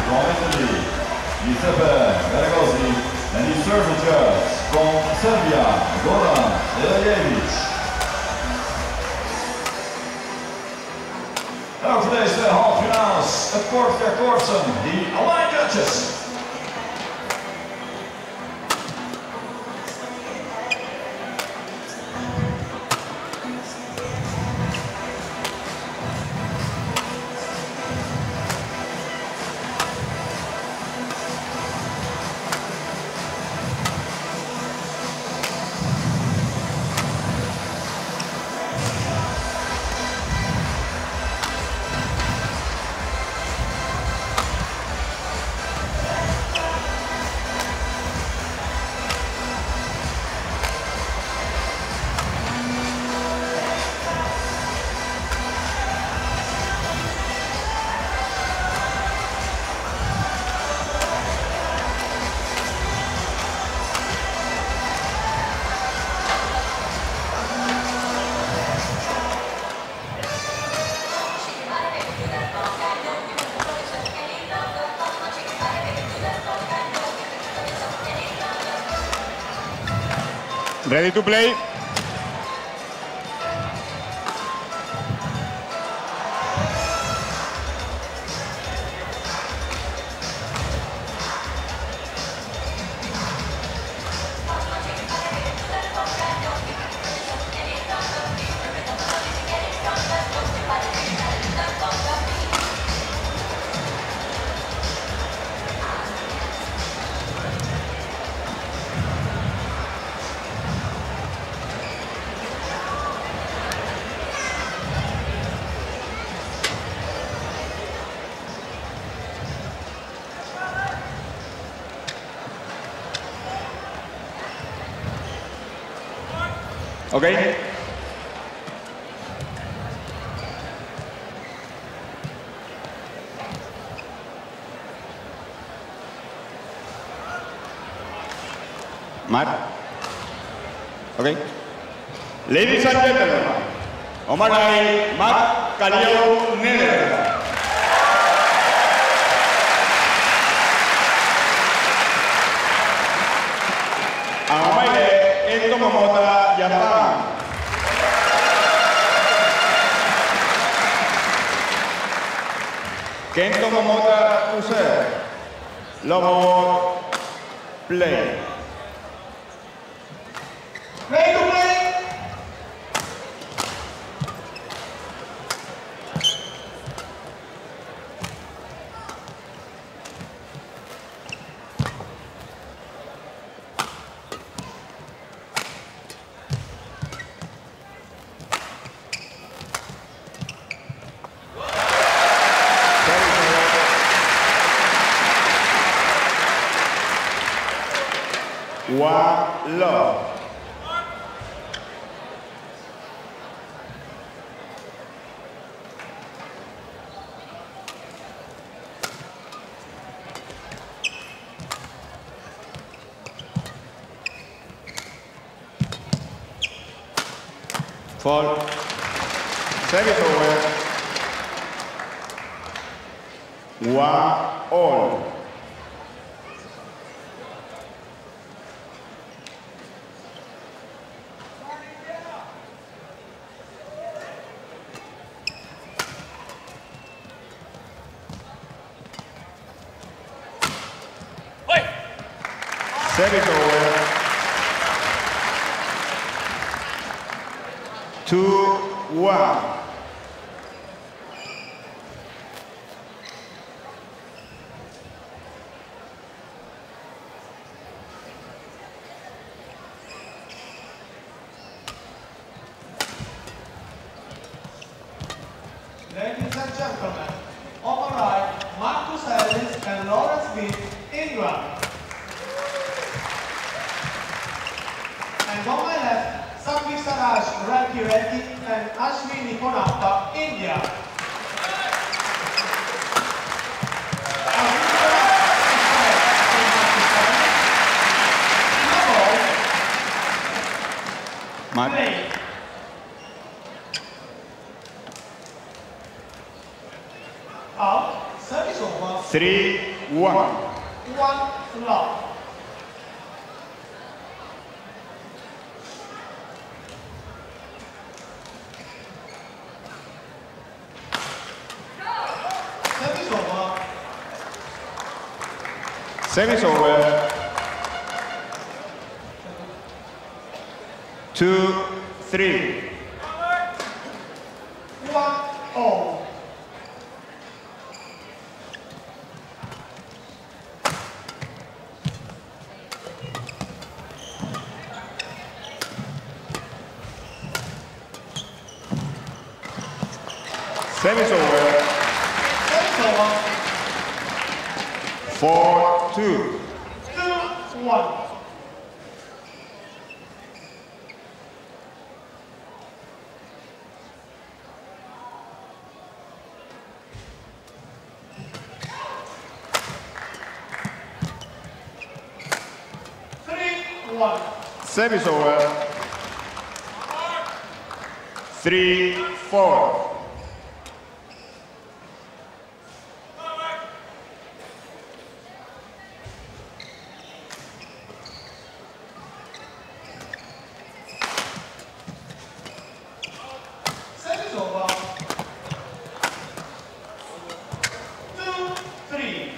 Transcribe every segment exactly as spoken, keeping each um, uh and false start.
from Italy, Giuseppe Garagosi, and the serve judge from Serbia, Goran Elajevic. Now today's uh, half finals, a quarter Korsen, the Allied judges. Ready to play? Okay. Mark. Okay. Ladies and gentlemen, Omarai Mark Kalio Netherlands. Omarai Endo Momota Japan. Kento Momota Use. Lobo play. Ready to play? One love. Fall. Service over. One all. Service over. Two, one. Ladies and gentlemen, on my right, Marcus Ellis and Lawrence Smith, England. And on my left, Sankhi Saraj, Ranki Reddy and Ashwini Konappa, India. Mark. Out, service over. Three, one. One love. Service over. Service over. Two, three. One all. Service over. Service over. Four, two. Two, one. Three, one. Service over. Three, four. Service over. Two, three.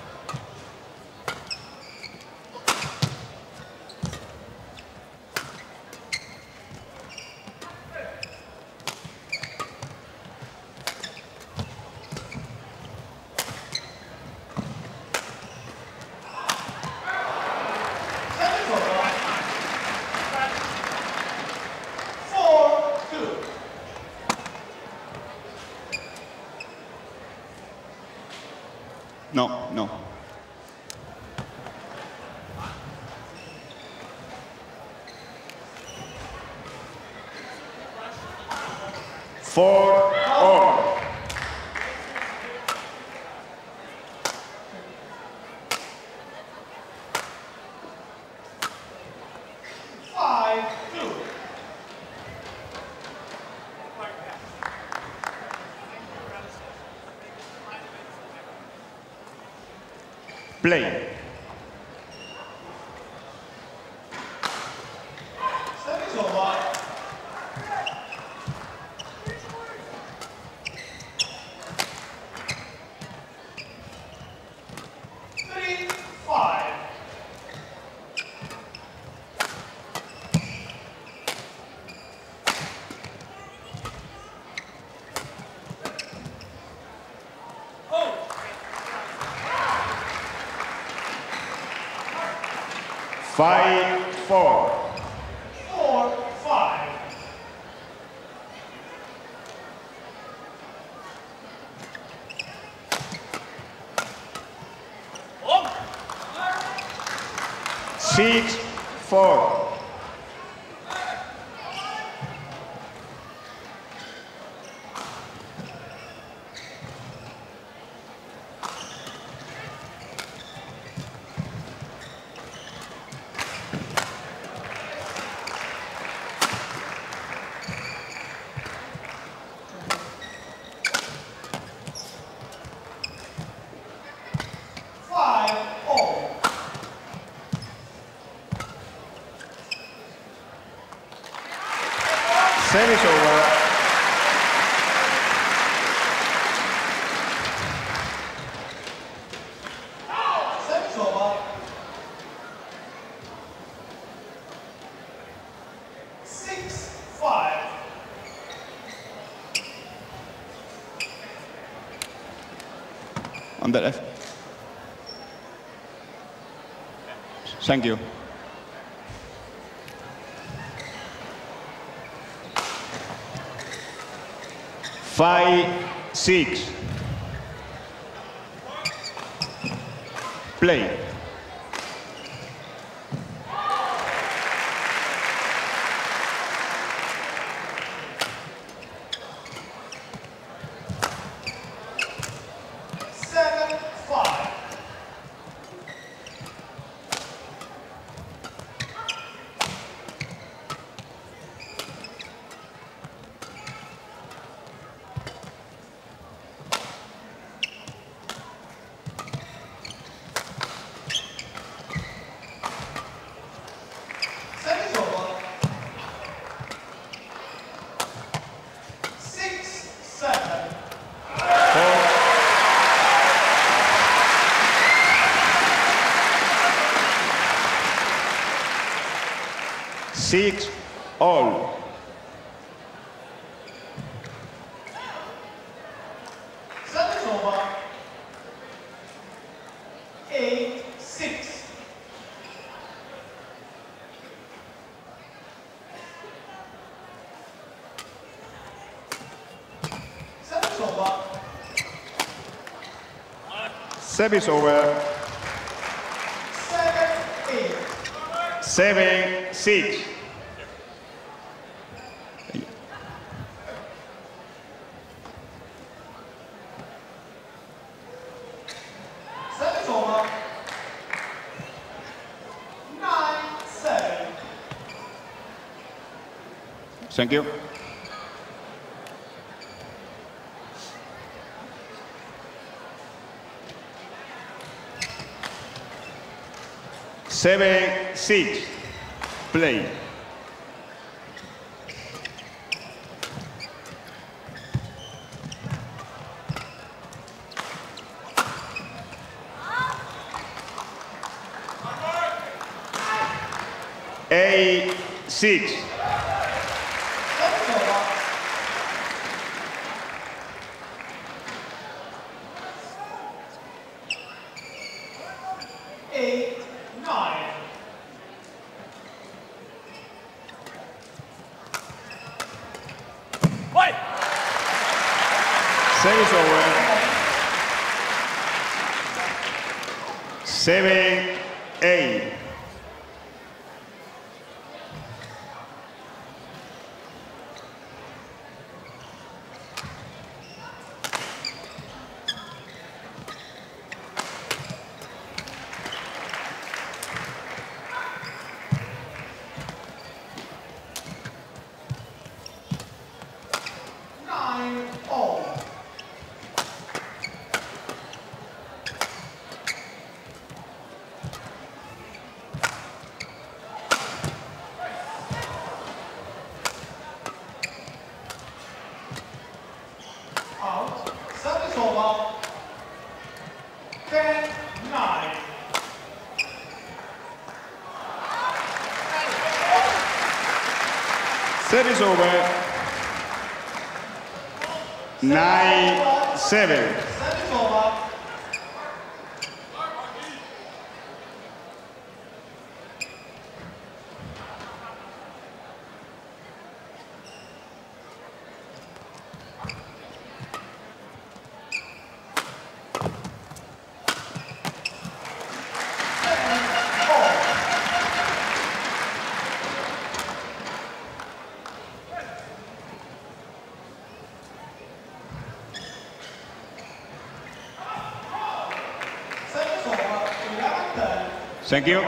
Service over. Four, two. No, no. Four, all. Five, two. Play. Service over. Three, five. Five, four. Four, five. Six, four. Five, all. Service over. Service over. Six, five. On the left. Thank you. Five, six. Play. Seven, five. Six all. Service over. Eight, six. Service over. Service over. Seven, eight. Seven, six. Service over. Nine, seven. Thank you. Seven, six. Play. Eight, six. Service over. Eight, nine. Service over. Seven, eight. Nine, all. Out. Service over. Ten, nine. Service over. Nine, seven. Service over. Seven, all. Service over. Eleven, ten. Thank you.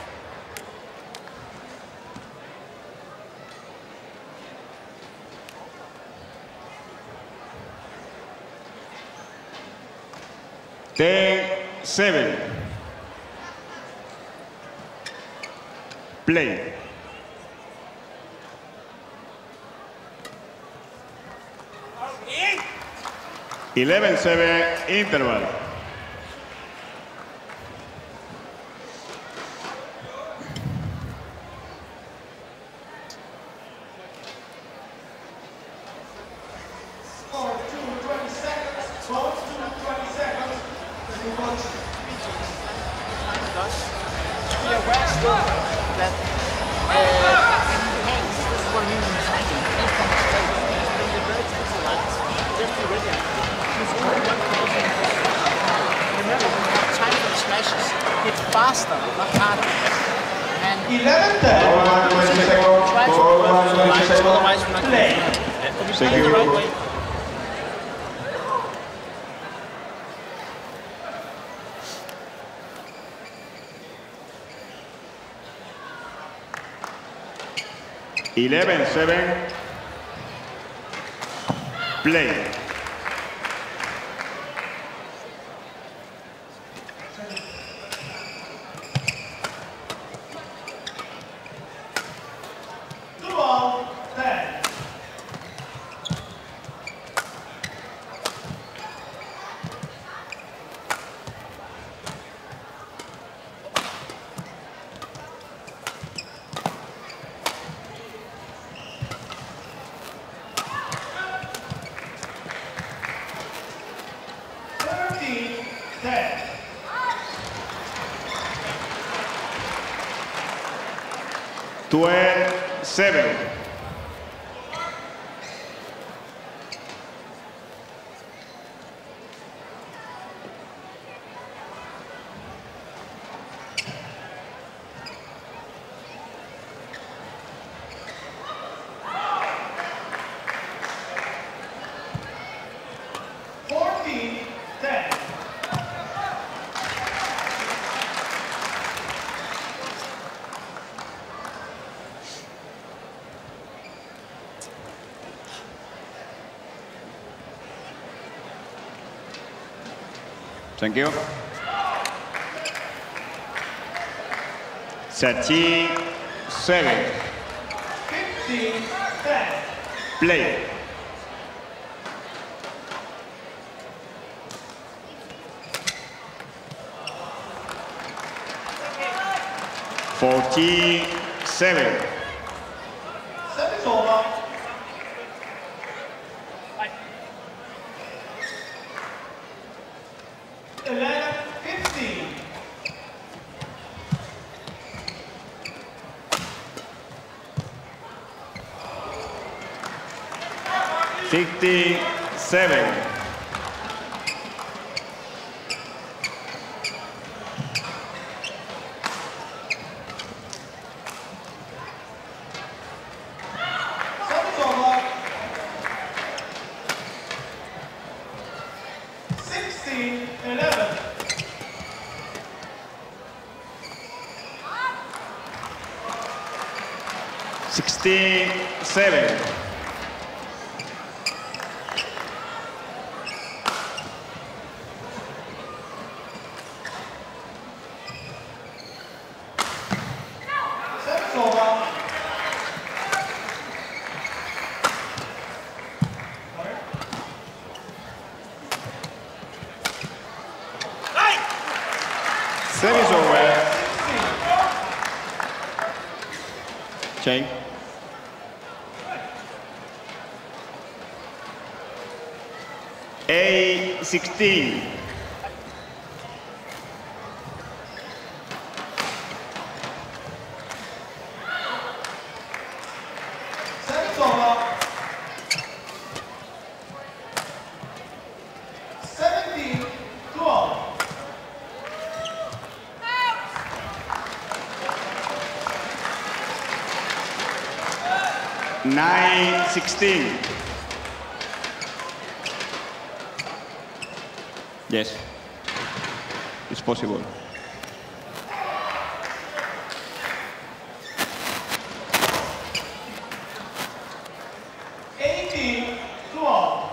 Ten, seven. Play. Eleven, seven. Interval. Score two, twenty seconds. Vote two, twenty seconds. You watch. Be aware still that uh, in the hands, this is what I mean when you're fighting. Any kind of state, when you're very centralized, just be ready. It's only one thing. Remember, when you have time for the smashes, hit faster, not harder. And Eleven, ten. try to neutralize, otherwise we're not going Play. to But we Thank play it the you. right way. Eleven, seven. Play. Twelve, ten. twelve seven. fourteen ten. Thank you. thirteen seven. fifteen ten. Play. fourteen seven. Set is over. eleven fifteen. sixteen seven. Set is over. sixteen eleven. sixteen seven. Set is over. Sorry. Set is over. sixteen. Chain. A sixteen. Set is over. seventeen twelve. nine sixteen. Yes, it's possible. eighteen twelve.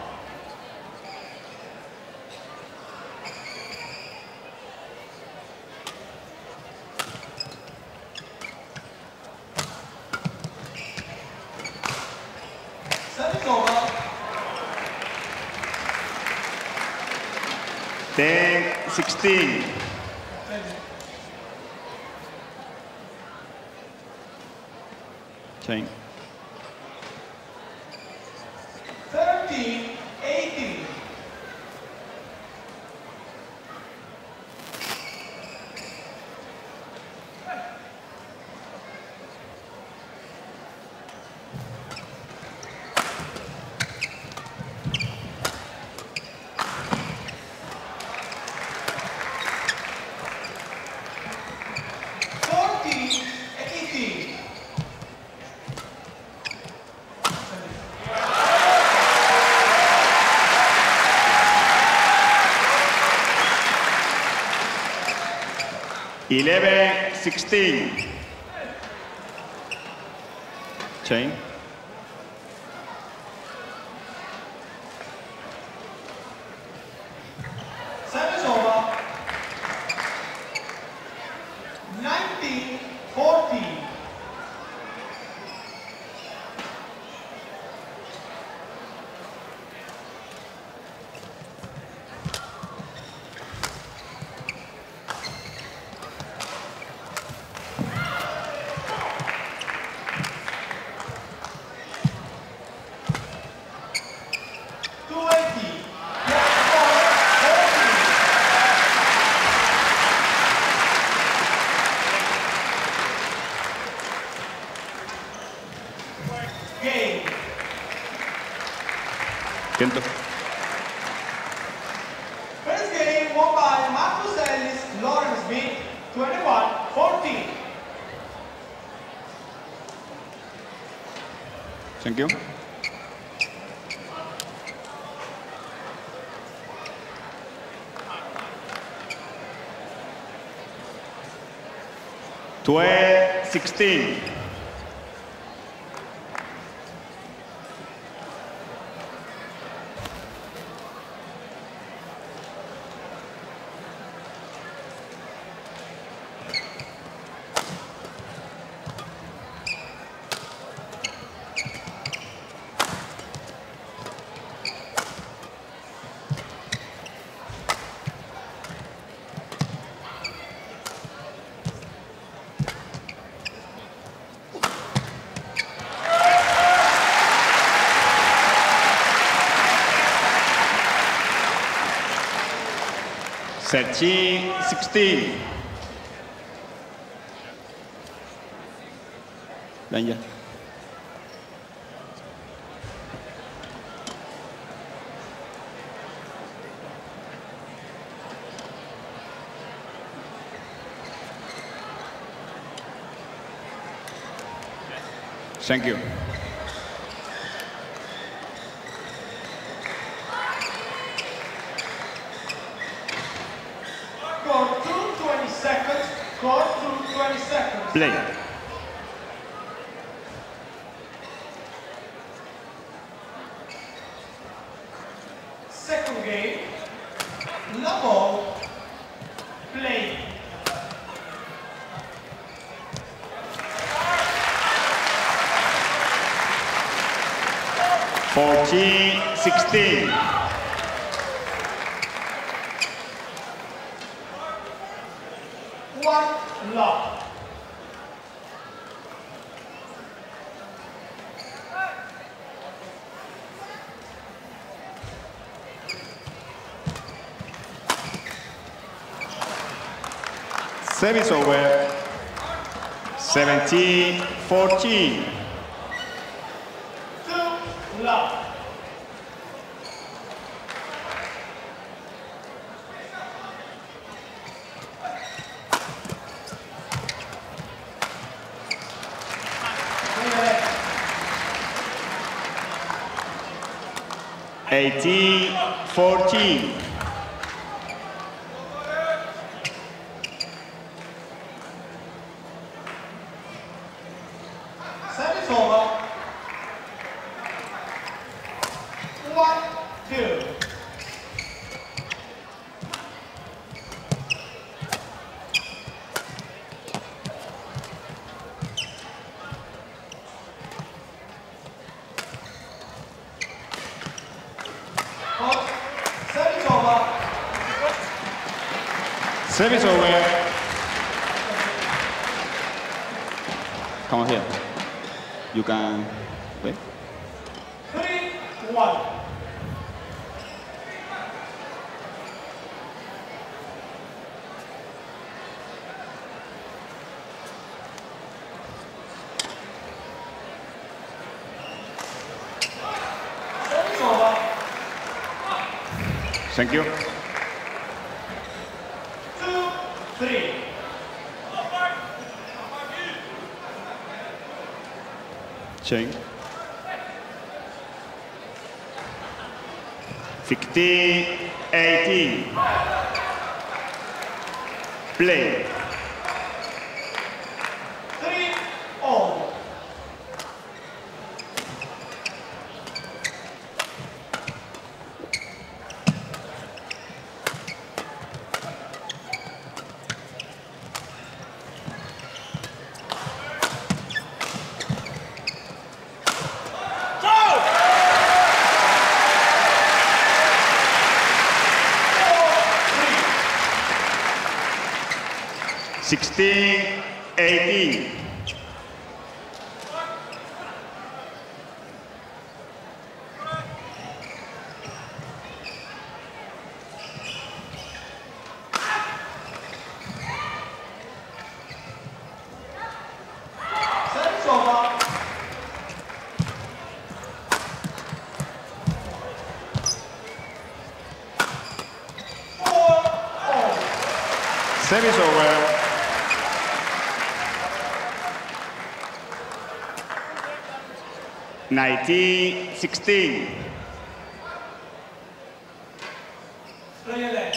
Set is over. ten sixteen. Chain. thirteen eighteen. fourteen eighteen. eleven sixteen. Chain. Set is over. nineteen fourteen. Game. Kento. First game won by Marcus Ellis, Lauren Smith, twenty-one fourteen. Thank you. twelve sixteen. thirteen sixteen. Danger. Thank you. Go through twenty seconds. Go through twenty seconds. Play. Second game. Labo. Play. fourteen sixteen. One love. Service over. seventeen fourteen. Two love. eighteen fourteen. Service over. One, two. Coach, service over. Service over. Come on here. You can wait. Three, one. Service over. Thank you. Two, three. Change. fifteen eighteen. Play. Three, all. sixteen eighteen. Service over. Service over. nineteen sixteen. Play left.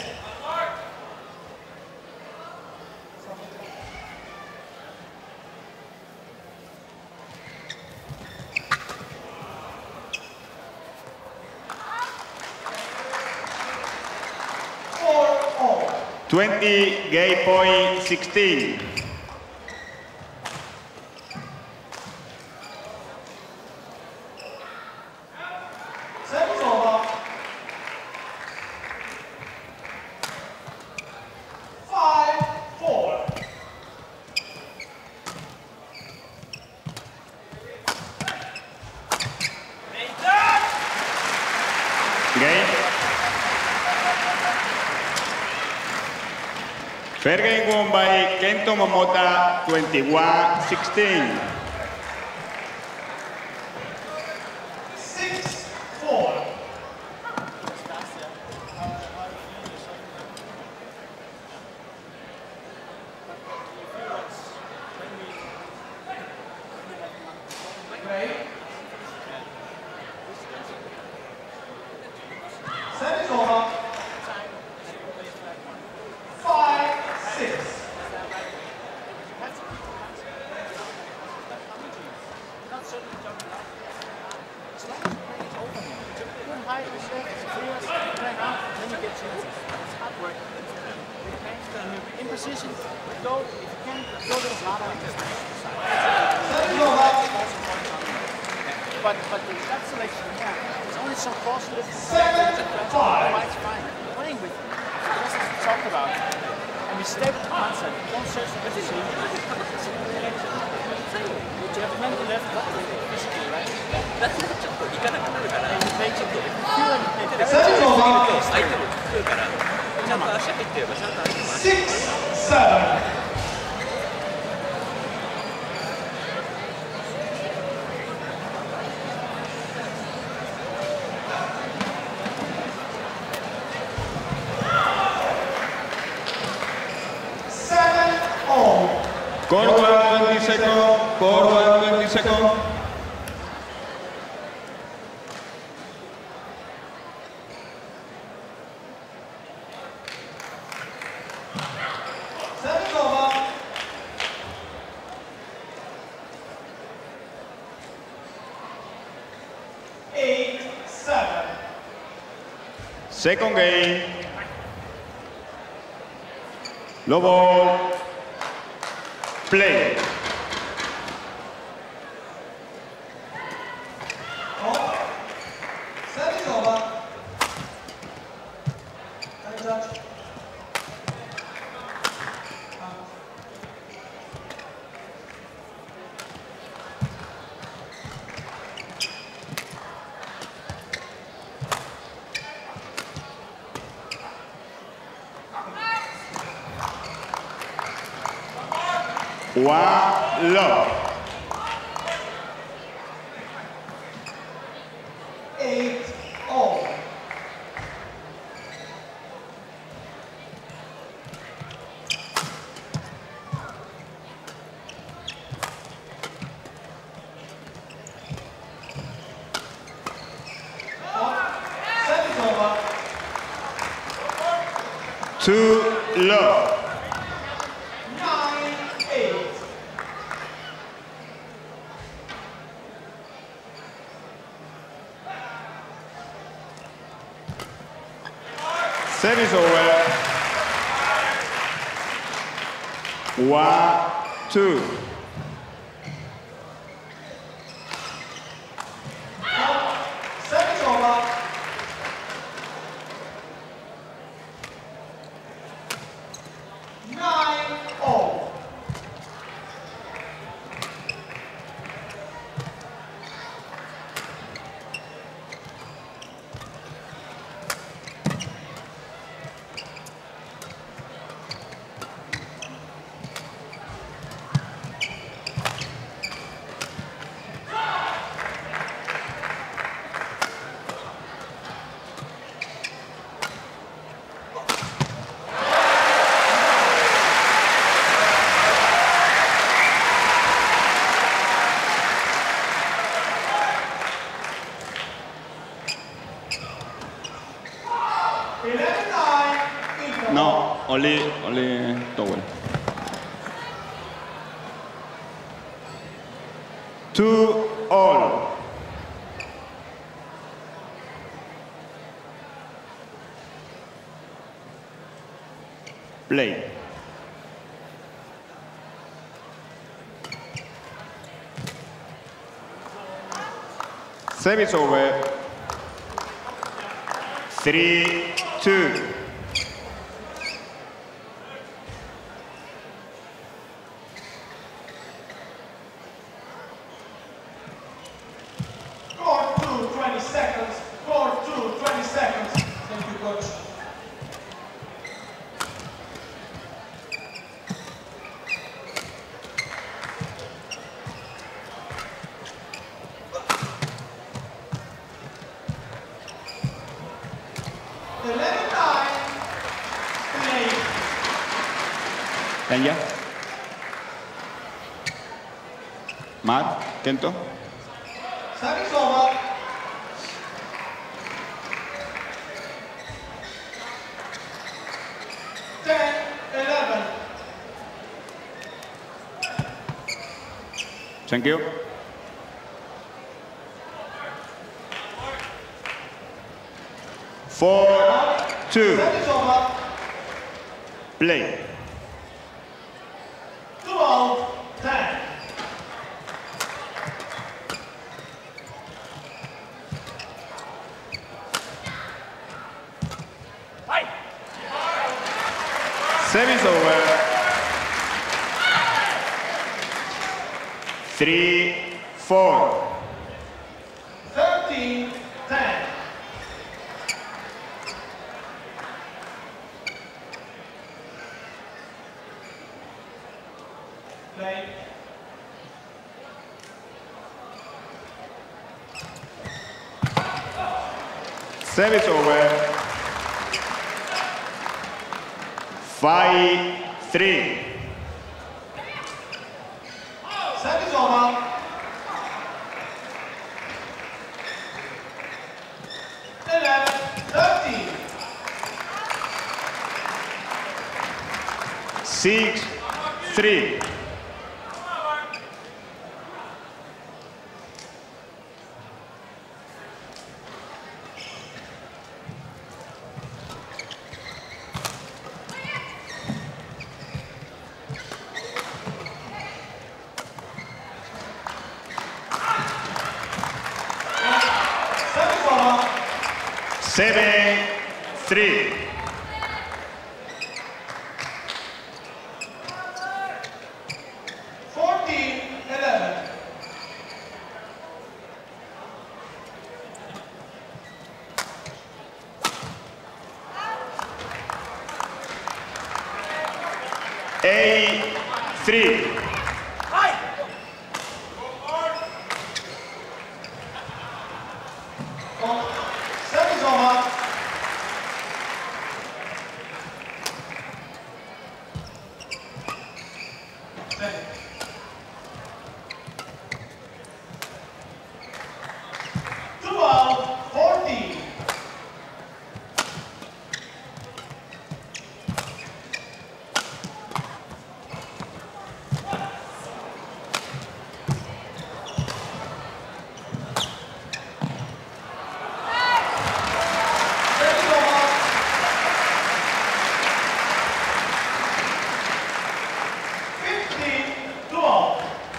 Four all. twenty, game point sixteen. Service over. Five, four. Game. Fair game won by Kento Momota, twenty-one sixteen. Six, four. Great. Service over. Five, six. In position, go, if you can, go a little harder. Service over. But, but the that selection, yeah, there's only some cross lift. Seven, five. Otherwise, fine. Playing with him. That's what we talked about. And we stay with the concept. Don't search the position. You have plenty left physically, right? And you make it, if you feel like you play Service over. Six, seven. Seven, all. Court one, twenty seconds. Court one, twenty seconds. Service over. Eight, seven. Second game. Lobo. Play. Off. Service over. Can you touch? Out. One love. Eight, all. Off. Service over. Two love. Nine, eight. Service over. One, two. Service over. Nine, all. only, only towel. Two all. Play. Service over. Three, two. Court two, twenty seconds. Court two, twenty seconds. Thank you, coach. eleven nine. Play. Tanya. Matt, Kento. Service over. ten, eleven. Thank you. Four, two. Service over. Play. twelve, ten. Service over. Three, four. thirteen, ten. Play. Service over. Five, three. Service over. eleven, thirteen. Six, three. Service over. Seven, three. fourteen, eleven. Eight, three. Service over. twelve, fourteen. Service over. fifteen, twelve.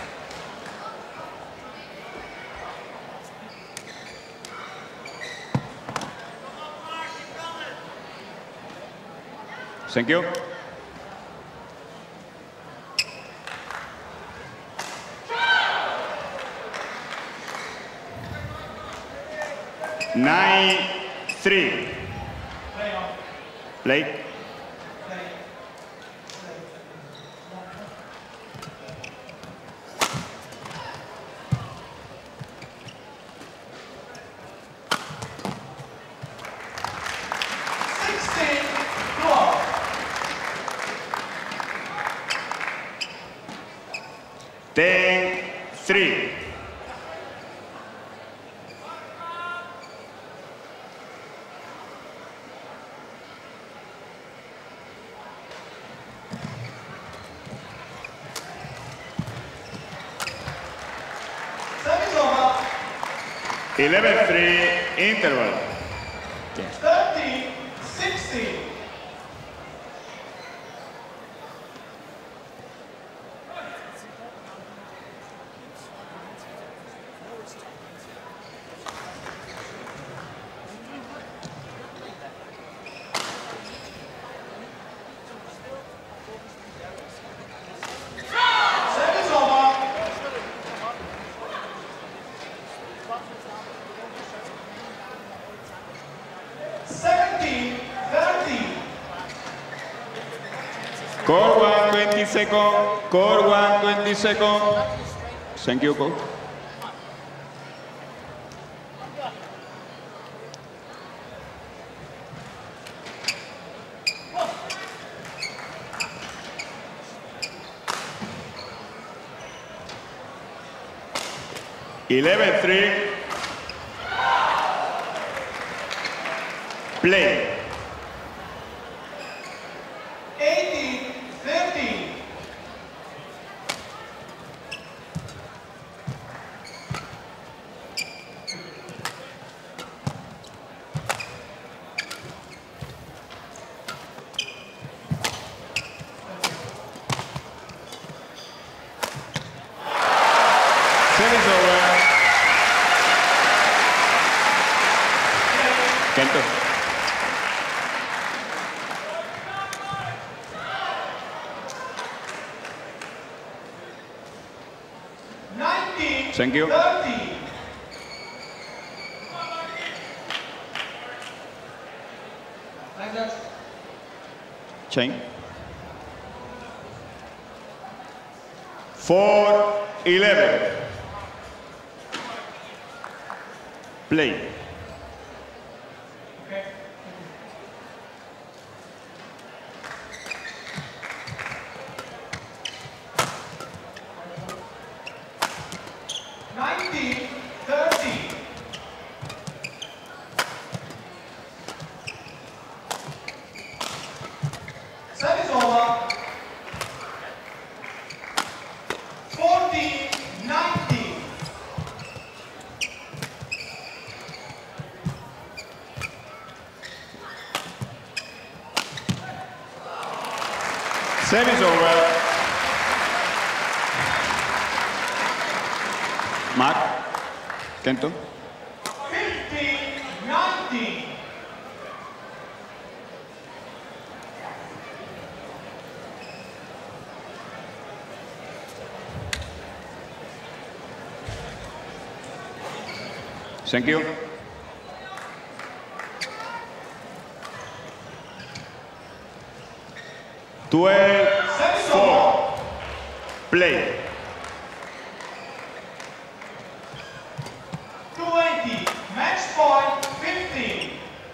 Thank you. Nine, three. Play on. Play. Play. sixteen, twelve. Ten, three. eleven three, interval. thirteen sixteen. Service over. seventeen thirteen. Core one, twenty seconds. Core one, twenty seconds. Thank you, coach. eleven three. Play. eighteen thirteen. Service over. Kento. nineteen Thank you. thirteen. Like that. Chain. four eleven. Play. Okay. nineteen thirteen. Service over. fourteen nineteen. Service over. Mark. Kento. fifteen nineteen. Thank you. twelve four. Play. twenty. Match point fifteen.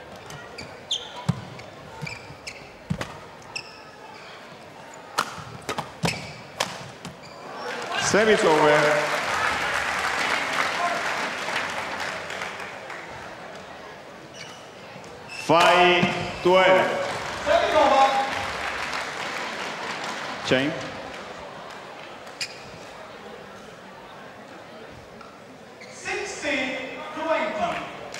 Service over. five twelve. Service over. Chain. sixteen twenty.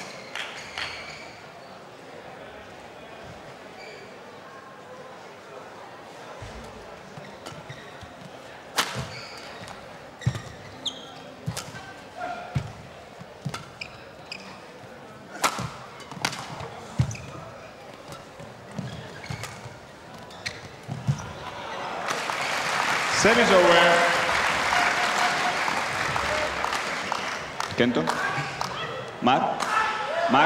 Service over. Kento. Mark. Mark.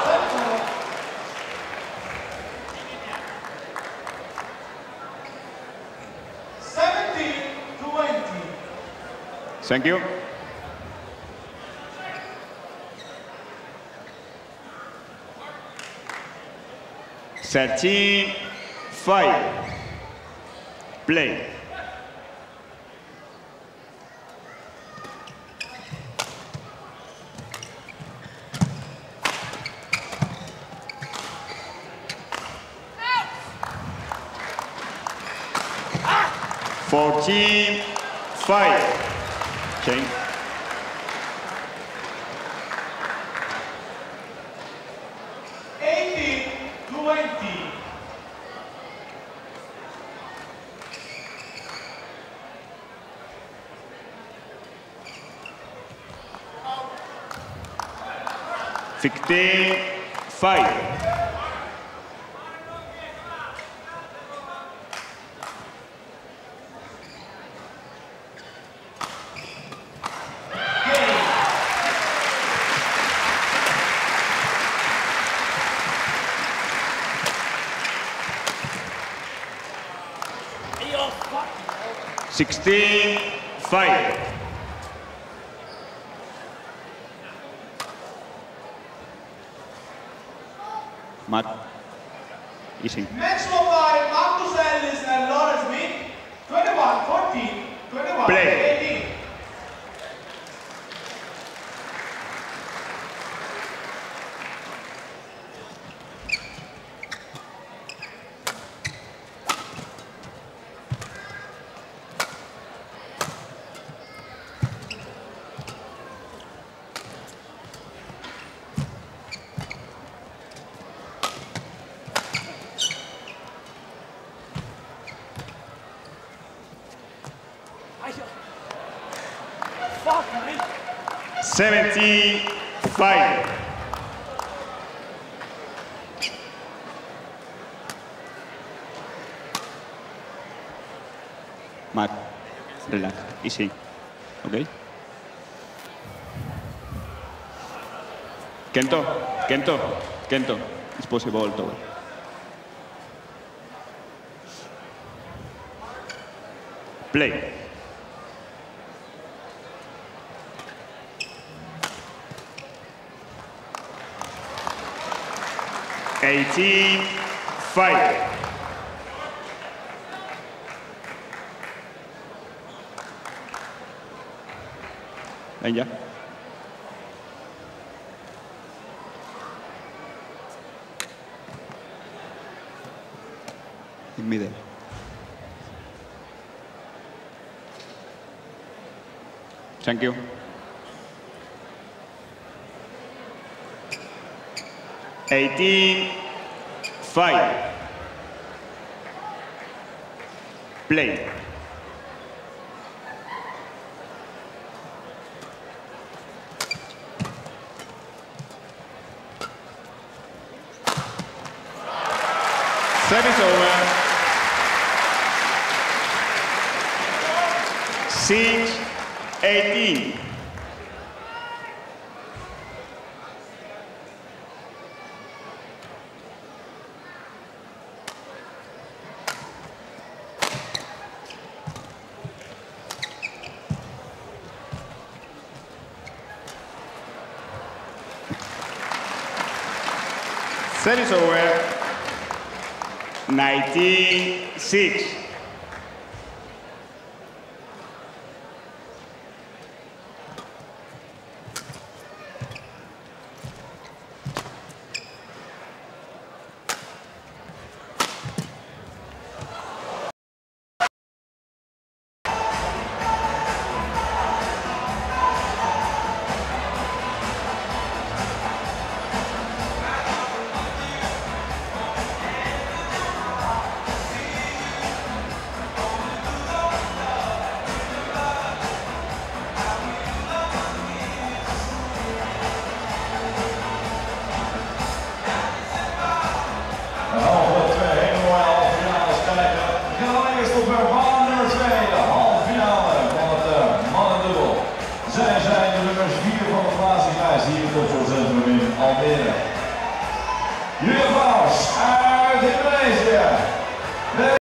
seventeen twenty. Thank you. thirteen five. Play. fourteen five. Chain. twenty. Fifteen, five. Sixteen, five. Mat. Easy. Match number five, Marcus Ellis and Lawrence Meek. twenty-one fourteen, twenty-one eighteen. Seventy-five. Mat, relax, easy, okay? Kento, Kento, Kento, it's possible to. Play. Eighteen, five. Ven ya. In middle. Thank you. Eighteen, five. Play. Service over. Six, eighteen. Service over. Nineteen, six. Jullie applaus uit Indonesië.